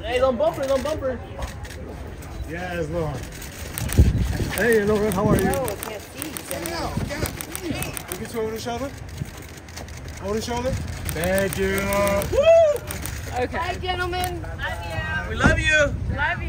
Hey, don't bumper, don't bumper. Yes, Lord. Hey, Lauren, how are you? No, I can't see. Get out, get out. We get you over the shoulder? Over the shoulder? Thank you. Okay. Bye, gentlemen. We love you. Love you.